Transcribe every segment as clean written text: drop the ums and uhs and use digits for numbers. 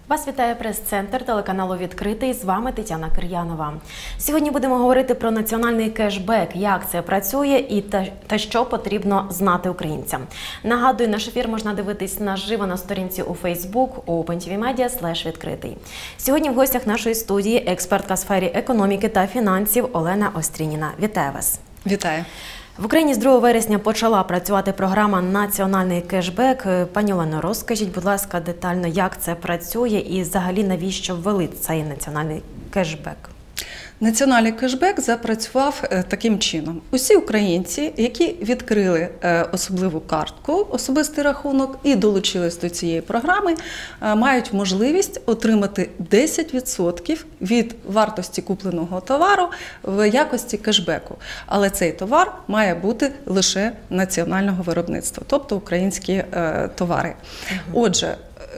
Вас вітає прес-центр телеканалу «Відкритий». З вами Тетяна Кир'янова. Сьогодні будемо говорити про національний кешбек, як це працює і та що потрібно знати українцям. Нагадую, наш ефір можна дивитись наживо на сторінці у Facebook OpenTVMedia/відкритий. Сьогодні в гостях нашої студії експертка в сфері економіки та фінансів Олена Острініна. Вітаю вас. Вітаю. В Україні з 2 вересня почала працювати програма «Національний кешбек». Пані Олено, розкажіть, будь ласка, детально, як це працює і взагалі навіщо ввели цей національний кешбек? Національний кешбек запрацював таким чином. Усі українці, які відкрили особливу картку, особистий рахунок і долучились до цієї програми, мають можливість отримати 10% від вартості купленого товару в якості кешбеку. Але цей товар має бути лише національного виробництва, тобто українські товари. Отже,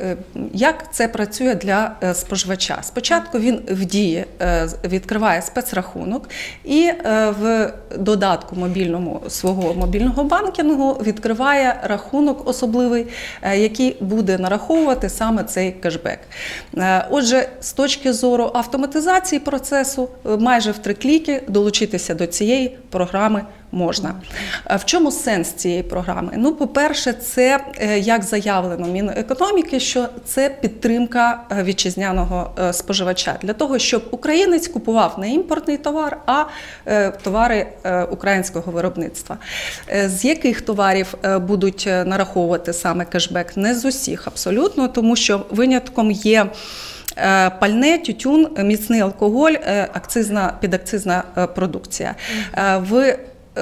як це працює для споживача? Спочатку він в Дії відкриває спецрахунок і в додатку свого мобільного банкінгу відкриває рахунок особливий, який буде нараховувати саме цей кешбек. Отже, з точки зору автоматизації процесу, майже в 3 кліки долучитися до цієї програми можна. В чому сенс цієї програми? Ну, по-перше, це, як заявлено Мінекономіки, що це підтримка вітчизняного споживача. Для того, щоб українець купував не імпортний товар, а товари українського виробництва. З яких товарів будуть нараховувати саме кешбек? Не з усіх абсолютно, тому що винятком є пальне, тютюн, міцний алкоголь, підакцизна продукція. В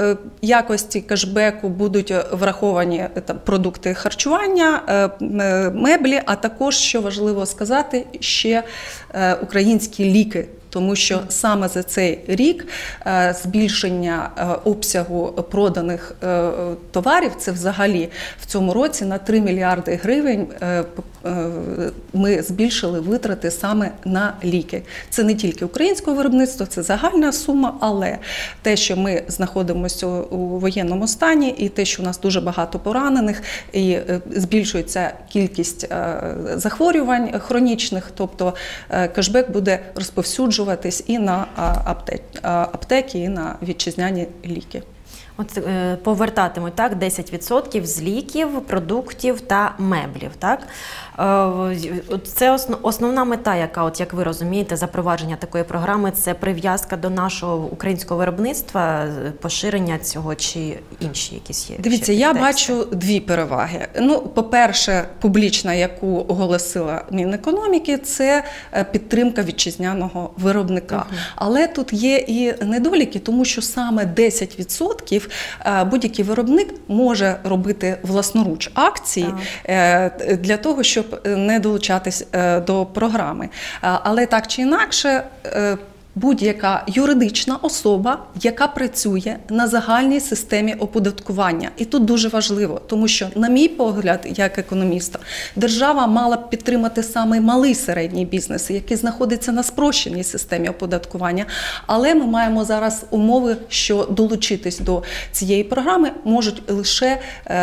якості кешбеку будуть враховані продукти харчування, меблі, а також, що важливо сказати, ще українські ліки. Тому що саме за цей рік збільшення обсягу проданих товарів, це взагалі в цьому році на 3 мільярди гривень ми збільшили витрати саме на ліки. Це не тільки українського виробництва, це загальна сума, але те, що ми знаходимося у воєнному стані, і те, що у нас дуже багато поранених, і збільшується кількість захворювань хронічних, тобто кешбек буде розповсюджуватися і на аптеки, і на вітчизняні ліки. От повертатимуть, так, 10% з ліків, продуктів та меблів, так? Це основна мета, яка, от як ви розумієте, запровадження такої програми, це прив'язка до нашого українського виробництва, поширення цього чи інші якісь є? Дивіться, я бачу 2 переваги. Ну, по-перше, публічна, яку оголосила Мінекономіки, це підтримка вітчизняного виробника. Але тут є і недоліки, тому що саме 10% будь-який виробник може робити власноруч акції для того, щоб не долучатись до програми. Але так чи інакше, будь-яка юридична особа, яка працює на загальній системі оподаткування. І тут дуже важливо, тому що, на мій погляд, як економіста, держава мала б підтримати саме малий середній бізнес, який знаходиться на спрощеній системі оподаткування. Але ми маємо зараз умови, що долучитись до цієї програми можуть лише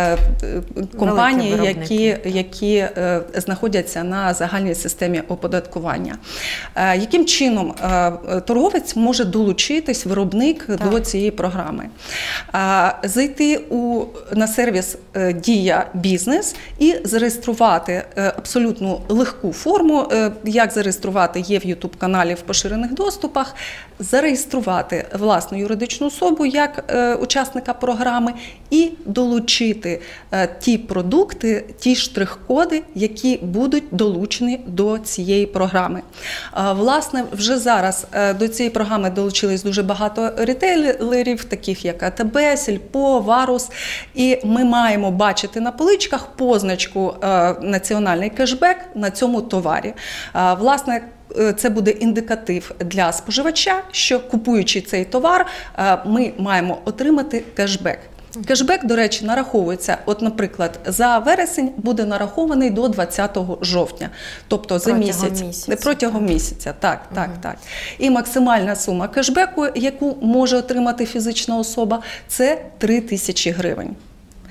компанії, які знаходяться на загальній системі оподаткування. Яким чином торговець може долучитись, виробник, до цієї програми? Зайти на сервіс «Дія Бізнес» і зареєструвати абсолютно легку форму. Як зареєструвати, є в YouTube-каналі в поширених доступах. Зареєструвати власну юридичну особу як учасника програми і долучити ті продукти, ті штрих-коди, які будуть долучені до цієї програми. Власне, вже зараз до цієї програми долучились дуже багато рітейлерів, таких як АТБ, Сільпо, Варус. І ми маємо бачити на поличках позначку «Національний кешбек» на цьому товарі. Власне, це буде індикатив для споживача, що, купуючи цей товар, ми маємо отримати кешбек. Кешбек, до речі, нараховується, от, наприклад, за вересень буде нарахований до 20 жовтня, тобто за місяць, протягом місяця. Так. І максимальна сума кешбеку, яку може отримати фізична особа, це 3 тисячі гривень.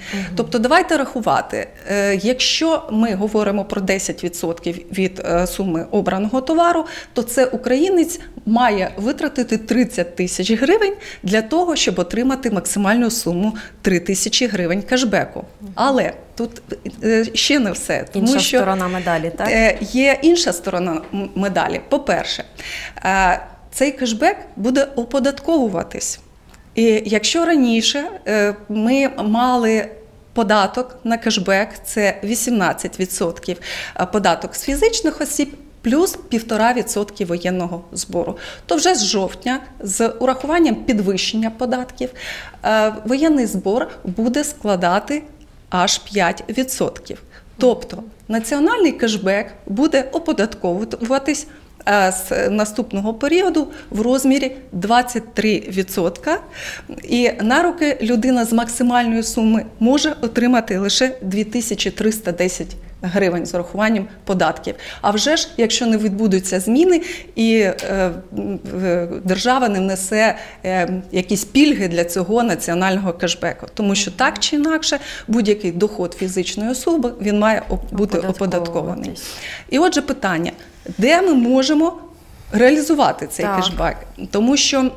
Тобто давайте рахувати, якщо ми говоримо про 10% від суми обраного товару, то це українець має витратити 30 тисяч гривень для того, щоб отримати максимальну суму 3 тисячі гривень кешбеку. Але тут ще не все. Тому інша що сторона медалі, так? Є інша сторона медалі. По-перше, цей кешбек буде оподатковуватись. І якщо раніше ми мали податок на кешбек, це 18% податок з фізичних осіб, плюс 1,5% воєнного збору. То вже з жовтня, з урахуванням підвищення податків, воєнний збор буде складати аж 5%. Тобто національний кешбек буде оподатковуватись з наступного періоду в розмірі 23%. І на руки людина з максимальної суми може отримати лише 2310 гривень з урахуванням податків. А вже ж, якщо не відбудуться зміни і держава не внесе якісь пільги для цього національного кешбеку. Тому що так чи інакше будь-який доход фізичної особи, він має бути оподаткований. І отже питання, де ми можемо реалізувати цей кешбек? Тому що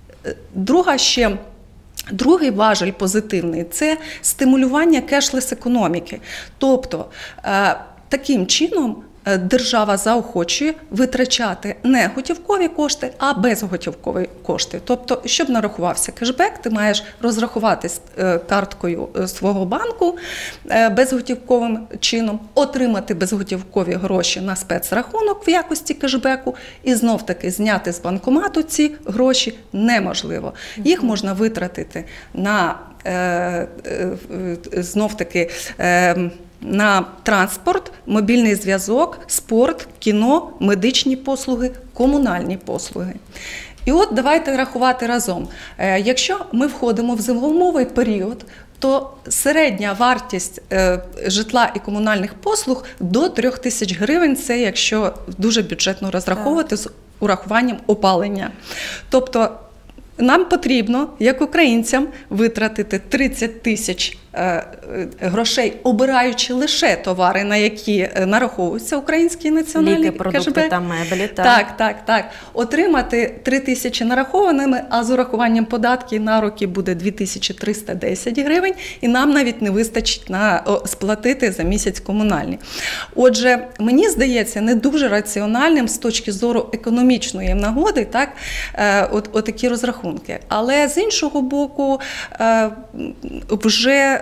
другий важель позитивний – це стимулювання кешлес-економіки. Тобто, таким чином держава заохочує витрачати не готівкові кошти, а безготівкові кошти. Тобто, щоб нарахувався кешбек, ти маєш розрахуватись карткою свого банку безготівковим чином, отримати безготівкові гроші на спецрахунок в якості кешбеку і знов-таки зняти з банкомату ці гроші неможливо. Їх можна витратити на знов-таки на транспорт, мобільний зв'язок, спорт, кіно, медичні послуги, комунальні послуги. І от давайте рахувати разом. Якщо ми входимо в зимовий період, то середня вартість житла і комунальних послуг до 3 тисяч гривень, це якщо дуже бюджетно розраховувати з урахуванням опалення. Тобто нам потрібно, як українцям, витратити 30 тисяч грошей, обираючи лише товари, на які нараховується український національний кешбек. Ліки, продукти та меблі. Так. Отримати 3 тисячі нарахованими, а з урахуванням податків на руки буде 2310 гривень, і нам навіть не вистачить на сплатити за місяць комунальні. Отже, мені здається, не дуже раціональним з точки зору економічної нагоди, так, такі розрахунки. Але з іншого боку, вже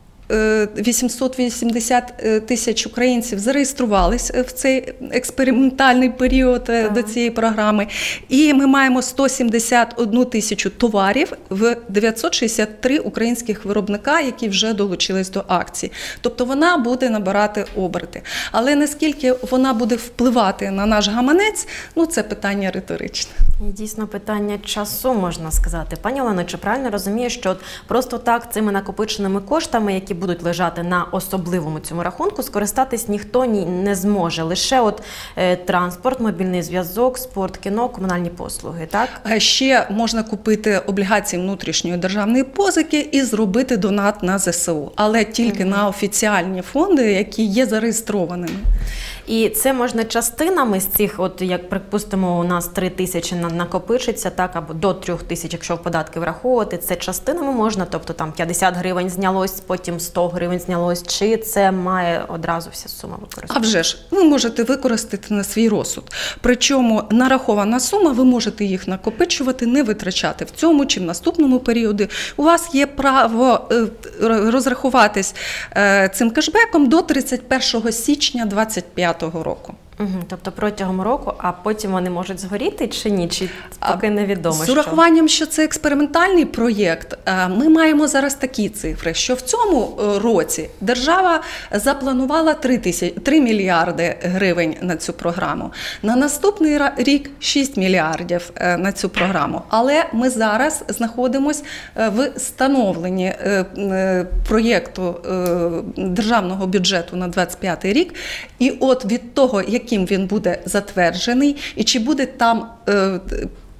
880 тисяч українців зареєструвались в цей експериментальний період до цієї програми. І ми маємо 171 тисячу товарів в 963 українських виробника, які вже долучились до акції. Тобто вона буде набирати оберти. Але наскільки вона буде впливати на наш гаманець, це питання риторичне. І дійсно питання часу, можна сказати. Пані Олено, чи правильно розумію, що просто так цими накопиченими коштами, які будуть лежати на особливому цьому рахунку, скористатись ніхто не зможе? Лише транспорт, мобільний зв'язок, спорт, кіно, комунальні послуги, так? Ще можна купити облігації внутрішньої державної позики і зробити донат на ЗСУ, але тільки на офіціальні фонди, які є зареєстрованими. І це можна частинами з цих, як припустимо, у нас 3 тисячі накопичиться, так, або до 3 тисяч, якщо в податки враховувати, це частинами можна, тобто там 50 гривень знялось, потім 100 гривень знялось, чи це має одразу вся сума використати? А вже ж, ви можете використати на свій розсуд. Причому нарахована сума, ви можете їх накопичувати, не витрачати в цьому чи в наступному періоді. У вас є право розрахуватись цим кешбеком до 31 січня 2025 року. Тобто протягом року, а потім вони можуть згоріти чи ні? Чи поки невідомо? З урахуванням, що це експериментальний проєкт, ми маємо зараз такі цифри, що в цьому році держава запланувала 3 мільярди гривень на цю програму. На наступний рік 6 мільярдів на цю програму. Але ми зараз знаходимося в становленні проєкту державного бюджету на 2025 рік. І от від того, яким він буде затверджений, і чи буде там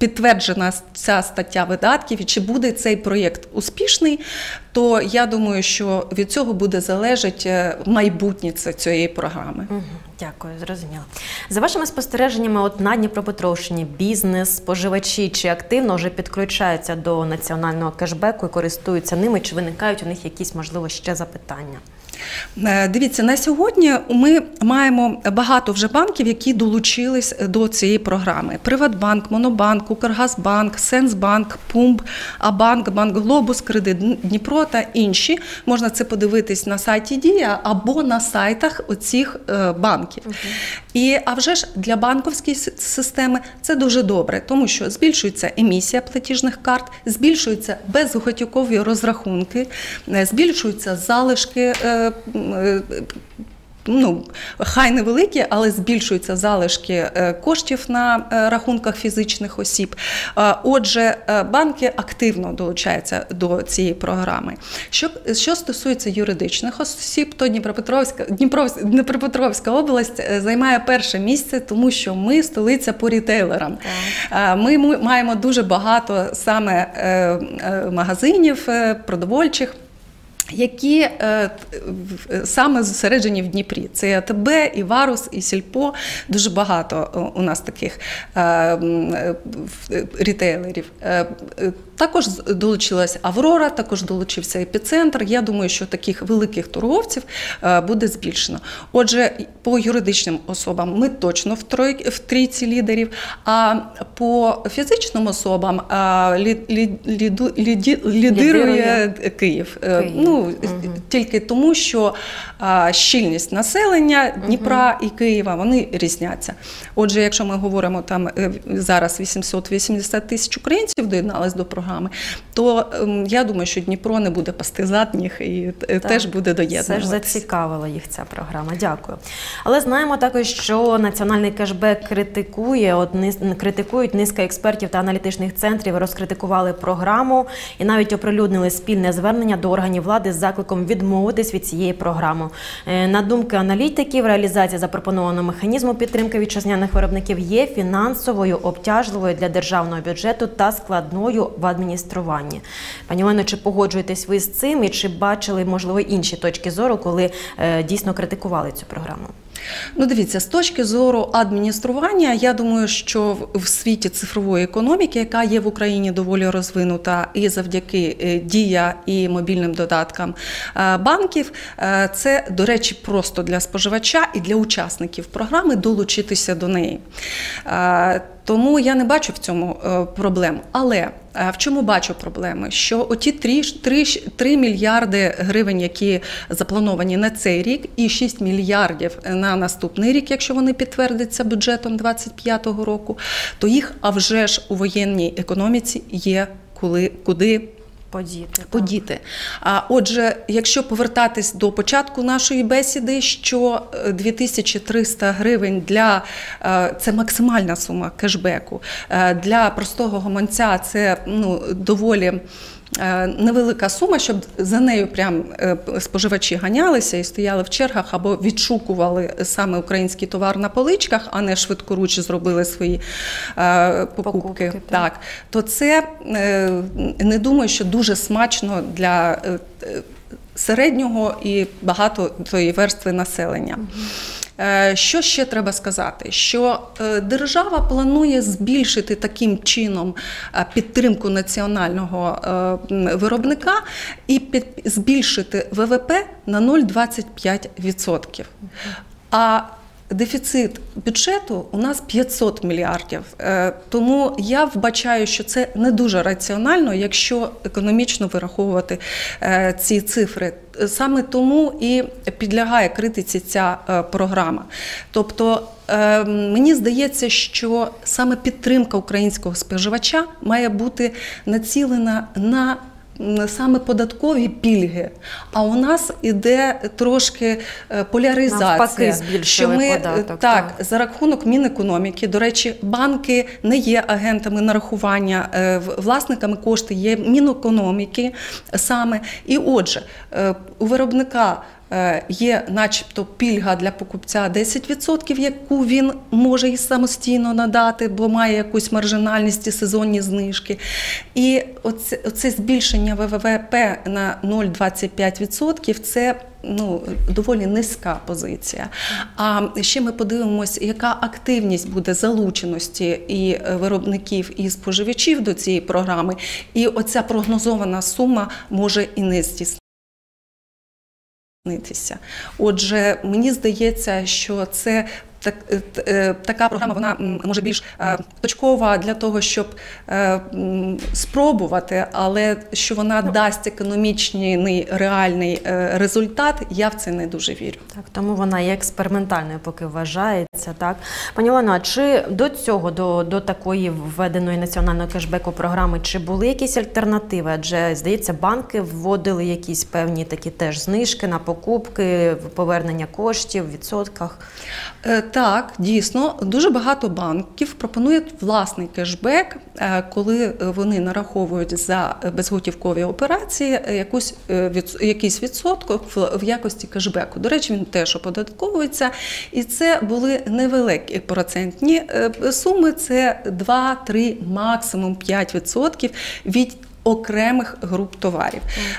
підтверджена ця стаття видатків і чи буде цей проєкт успішний, то я думаю, що від цього буде залежати майбутнє цієї програми. Дякую, зрозуміло. За вашими спостереженнями, от на Дніпропетровщині бізнес, споживачі чи активно вже підключаються до національного кешбеку і користуються ними, чи виникають у них якісь, можливо, ще запитання? Дивіться, на сьогодні ми маємо багато вже банків, які долучились до цієї програми. Приватбанк, Монобанк, Укргазбанк, Сенсбанк, Пумб, Абанк, Банк Глобус, Кредит Дніпро та інші. Можна це подивитись на сайті Дія або на сайтах оцих банків. А вже ж для банківської системи це дуже добре, тому що збільшується емісія платіжних карт, збільшуються безготівкові розрахунки, збільшуються залишки, хай невеликі, але збільшуються залишки коштів на рахунках фізичних осіб. Отже, банки активно долучаються до цієї програми. Що стосується юридичних осіб, то Дніпропетровська область займає перше місце, тому що ми столиця по рітейлерам. Ми маємо дуже багато саме магазинів продовольчих, які саме зосереджені в Дніпрі. Це і АТБ, і Варус, і Сільпо. Дуже багато у нас таких рітейлерів. Також долучилась Аврора, також долучився Епіцентр. Я думаю, що таких великих торговців буде збільшено. Отже, по юридичним особам ми точно в трійці лідерів, а по фізичним особам лідирує Київ. Тільки тому, що щільність населення Дніпра і Києва, вони різняться. Отже, якщо ми говоримо, там зараз 880 тисяч українців доєдналися до програми, то я думаю, що Дніпро не буде пасти задніх і теж буде доєднуватися. Все ж зацікавила їх ця програма. Дякую. Але знаємо також, що національний кешбек критикують низка експертів та аналітичних центрів, розкритикували програму і навіть оприлюднили спільне звернення до органів влади з закликом відмовитись від цієї програми. На думку аналітиків, реалізація запропонованого механізму підтримки вітчизняних виробників є фінансовою, обтяжливою для державного бюджету та складною в адмініструванні. Пані Олено, чи погоджуєтесь ви з цим і чи бачили, можливо, інші точки зору, коли дійсно критикували цю програму? Дивіться, з точки зору адміністрування, я думаю, що в світі цифрової економіки, яка є в Україні доволі розвинута і завдяки Дія і мобільним додаткам банків, це, до речі, просто для споживача і для учасників програми долучитися до неї. Тому я не бачу в цьому проблем. Але в чому бачу проблеми? Що оті 3 мільярди гривень, які заплановані на цей рік, і 6 мільярдів на наступний рік, якщо вони підтвердяться бюджетом 2025 року, то їх, а вже ж у воєнній економіці є куди подіти. Отже, якщо повертатись до початку нашої бесіди, що 2300 гривень це максимальна сума кешбеку. Для простого гаманця це доволі невелика сума, щоб за нею прям споживачі ганялися і стояли в чергах або відшукували саме український товар на поличках, а не швидкоруч зробили свої покупки. Так. То це, не думаю, що дуже смачно для середнього і багатої верстви населення. Що ще треба сказати? Що держава планує збільшити таким чином підтримку національного виробника і збільшити ВВП на 0,25%. А дефіцит бюджету у нас 500 мільярдів. Тому я вбачаю, що це не дуже раціонально, якщо економічно вираховувати ці цифри. Саме тому і підлягає критиці ця програма. Тобто, мені здається, що саме підтримка українського споживача має бути націлена на саме податкові пільги, а у нас іде трошки поляризація, що ми податок, за рахунок Мінекономіки. До речі, банки не є агентами нарахування, власниками коштів є Мінекономіки саме. І отже, у виробника є начебто пільга для покупця 10%, яку він може і самостійно надати, бо має якусь маржинальність і сезонні знижки. І оце збільшення ВВП на 0,25% – це доволі низька позиція. А ще ми подивимось, яка активність буде залученості і виробників, і споживачів до цієї програми. І оця прогнозована сума може і не здійснитися. Отже, мені здається, що це така програма, вона може більш точкова для того, щоб спробувати, але що вона дасть економічний, реальний результат, я в це не дуже вірю. Так, тому вона є експериментальною, поки вважається, так. Пані Олено, а чи до цього, до такої введеної національного кешбеку програми, чи були якісь альтернативи? Адже, здається, банки вводили якісь певні такі теж знижки на покупки, повернення коштів в відсотках. Так, дійсно, дуже багато банків пропонують власний кешбек, коли вони нараховують за безготівкові операції якийсь відсоток в якості кешбеку. До речі, він теж оподатковується, і це були невеликі процентні суми, це 2-3, максимум 5% від окремих груп товарів.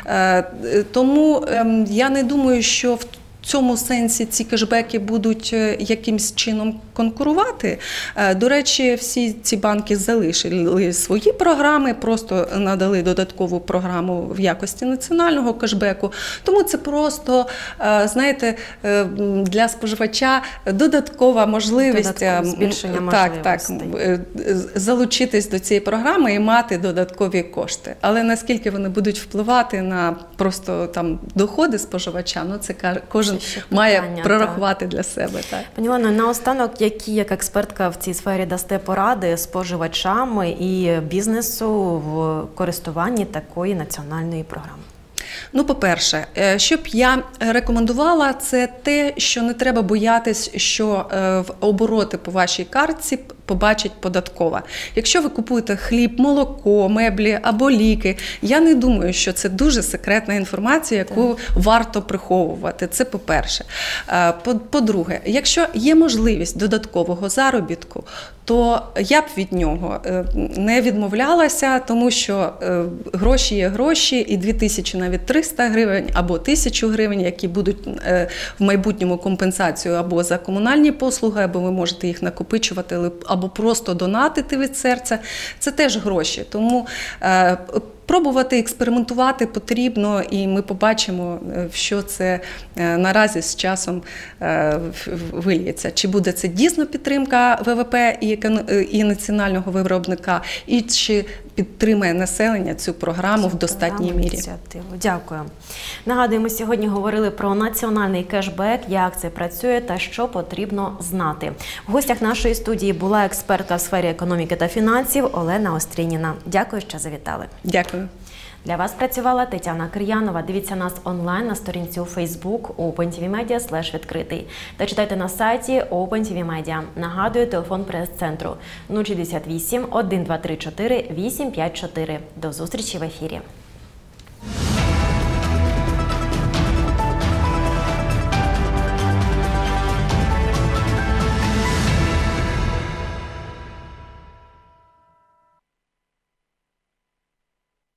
Тому я не думаю, що в цьому сенсі ці кешбеки будуть якимось чином конкурувати. До речі, всі ці банки залишили свої програми, просто надали додаткову програму в якості національного кешбеку. Тому це просто, знаєте, для споживача додаткова можливість збільшення можливостей. Залучитись до цієї програми і мати додаткові кошти. Але наскільки вони будуть впливати на просто там доходи споживача, це кожен має прорахувати для себе. Так. Пані Олено, наостанок, які як експертка в цій сфері дасте поради споживачам і бізнесу в користуванні такої національної програми? По-перше, що б я рекомендувала, це те, що не треба боятись, що в обороти по вашій картці побачить податкова. Якщо ви купуєте хліб, молоко, меблі або ліки, я не думаю, що це дуже секретна інформація, яку варто приховувати. Це по-перше. По-друге, якщо є можливість додаткового заробітку, то я б від нього не відмовлялася, тому що гроші є гроші, і 2000, навіть 300 гривень або 1000 гривень, які будуть в майбутньому компенсацією або за комунальні послуги, або ви можете їх накопичувати, або просто донатити від серця, це теж гроші. Тому пробувати експериментувати потрібно, і ми побачимо, що це наразі з часом виліється. Чи буде це дійсно підтримка ВВП і національного виробника, і чи підтримає населення цю програму в достатній мірі. Дякую. Нагадуємо, сьогодні говорили про національний кешбек, як це працює та що потрібно знати. В гостях нашої студії була експертка в сфері економіки та фінансів Олена Острініна. Дякую, що завітали. Дякую. Для вас працювала Тетяна Кир'янова. Дивіться нас онлайн на сторінці у Facebook OpenTVMedia/відкритий. Та читайте на сайті OpenTVMedia. Нагадую, телефон прес-центру 068 1234 854. До зустрічі в ефірі.